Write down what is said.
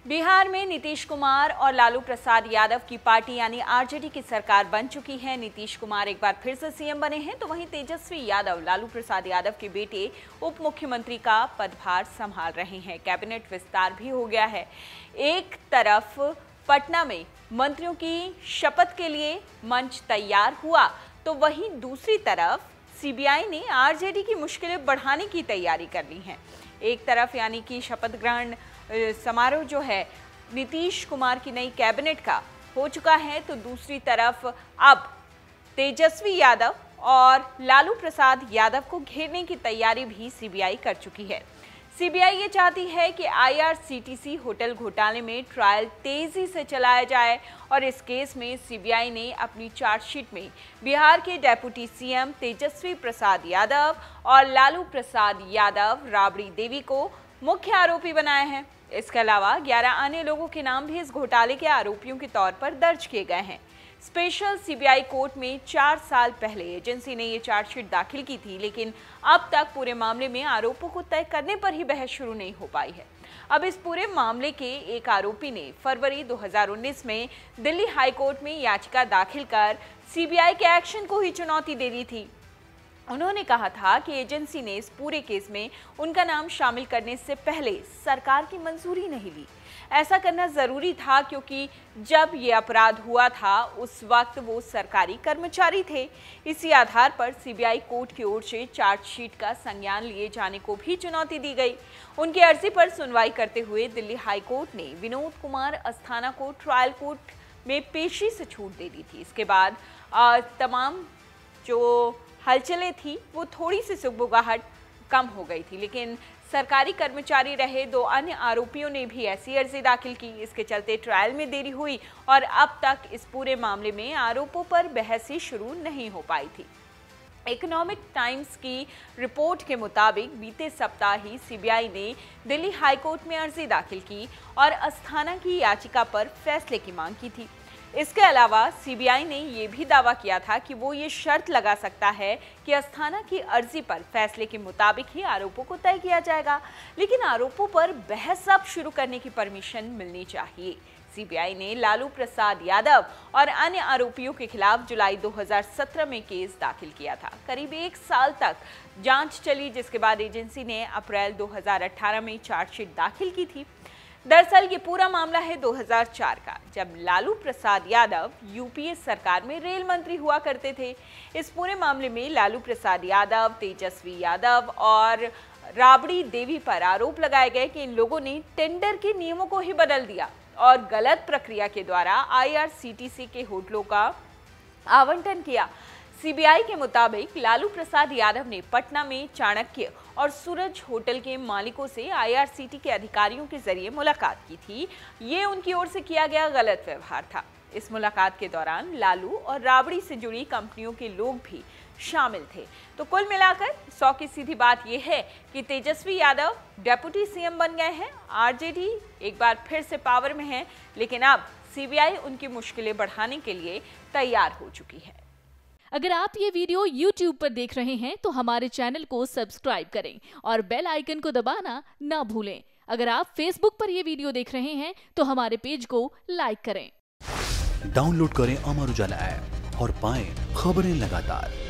बिहार में नीतीश कुमार और लालू प्रसाद यादव की पार्टी यानी आरजेडी की सरकार बन चुकी है। नीतीश कुमार एक बार फिर से सीएम बने हैं, तो वहीं तेजस्वी यादव लालू प्रसाद यादव के बेटे उप मुख्यमंत्री का पदभार संभाल रहे हैं। कैबिनेट विस्तार भी हो गया है। एक तरफ पटना में मंत्रियों की शपथ के लिए मंच तैयार हुआ, तो वहीं दूसरी तरफ सीबीआई ने आरजेडी की मुश्किलें बढ़ाने की तैयारी कर ली है। एक तरफ यानी कि शपथ ग्रहण समारोह जो है नीतीश कुमार की नई कैबिनेट का हो चुका है, तो दूसरी तरफ अब तेजस्वी यादव और लालू प्रसाद यादव को घेरने की तैयारी भी सीबीआई कर चुकी है। सीबीआई ये चाहती है कि आईआरसीटीसी होटल घोटाले में ट्रायल तेजी से चलाया जाए और इस केस में सीबीआई ने अपनी चार्जशीट में बिहार के डेप्यूटी सीएम तेजस्वी प्रसाद यादव और लालू प्रसाद यादव राबड़ी देवी को मुख्य आरोपी बनाया है। इसके अलावा 11 अन्य लोगों के नाम भी इस घोटाले के आरोपियों के तौर पर दर्ज किए गए हैं। स्पेशल सीबीआई कोर्ट में 4 साल पहले एजेंसी ने ये चार्जशीट दाखिल की थी, लेकिन अब तक पूरे मामले में आरोपों को तय करने पर ही बहस शुरू नहीं हो पाई है। अब इस पूरे मामले के एक आरोपी ने फरवरी 2019 में दिल्ली हाईकोर्ट में याचिका दाखिल कर सीबीआई के एक्शन को ही चुनौती दे दी थी। उन्होंने कहा था कि एजेंसी ने इस पूरे केस में उनका नाम शामिल करने से पहले सरकार की मंजूरी नहीं ली। ऐसा करना जरूरी था क्योंकि जब ये अपराध हुआ था उस वक्त वो सरकारी कर्मचारी थे। इसी आधार पर सीबीआई कोर्ट की ओर से चार्जशीट का संज्ञान लिए जाने को भी चुनौती दी गई। उनकी अर्जी पर सुनवाई करते हुए दिल्ली हाईकोर्ट ने विनोद कुमार अस्थाना को ट्रायल कोर्ट में पेशी से छूट दे दी थी। इसके बाद तमाम जो हलचलें थी वो थोड़ी सी सुगबुगाहट कम हो गई थी, लेकिन सरकारी कर्मचारी रहे 2 अन्य आरोपियों ने भी ऐसी अर्जी दाखिल की। इसके चलते ट्रायल में देरी हुई और अब तक इस पूरे मामले में आरोपों पर बहस ही शुरू नहीं हो पाई थी। इकोनॉमिक टाइम्स की रिपोर्ट के मुताबिक बीते सप्ताह ही सीबीआई ने दिल्ली हाईकोर्ट में अर्जी दाखिल की और अस्थाना की याचिका पर फैसले की मांग की थी। इसके अलावा सीबीआई ने यह भी दावा किया था कि वो ये शर्त लगा सकता है कि अस्थाना की अर्जी पर फैसले के मुताबिक ही आरोपों को तय किया जाएगा, लेकिन आरोपों पर बहस अब शुरू करने की परमिशन मिलनी चाहिए। सीबीआई ने लालू प्रसाद यादव और अन्य आरोपियों के खिलाफ जुलाई 2017 में केस दाखिल किया था। करीब 1 साल तक जांच चली, जिसके बाद एजेंसी ने अप्रैल 2018 में चार्जशीट दाखिल की थी। दरअसल ये पूरा मामला है 2004 का, जब लालू प्रसाद यादव यूपीए सरकार में रेल मंत्री हुआ करते थे। इस पूरे मामले में लालू प्रसाद यादव, तेजस्वी यादव और राबड़ी देवी पर आरोप लगाए गए कि इन लोगों ने टेंडर के नियमों को ही बदल दिया और गलत प्रक्रिया के द्वारा आईआरसीटीसी के होटलों का आवंटन किया। सीबीआई के मुताबिक लालू प्रसाद यादव ने पटना में चाणक्य और सूरज होटल के मालिकों से आईआरसीटी के अधिकारियों के जरिए मुलाकात की थी। ये उनकी ओर से किया गया गलत व्यवहार था। इस मुलाकात के दौरान लालू और राबड़ी से जुड़ी कंपनियों के लोग भी शामिल थे। तो कुल मिलाकर 100 की सीधी बात यह है कि तेजस्वी यादव डेप्यूटी सीएम बन गए हैं। आरजेडी एक बार फिर से पावर में है, लेकिन अब सीबीआई उनकी मुश्किलें बढ़ाने के लिए तैयार हो चुकी है। अगर आप ये वीडियो YouTube पर देख रहे हैं तो हमारे चैनल को सब्सक्राइब करें और बेल आइकन को दबाना ना भूलें। अगर आप Facebook पर ये वीडियो देख रहे हैं तो हमारे पेज को लाइक करें। डाउनलोड करें अमर उजाला ऐप और पाएं खबरें लगातार।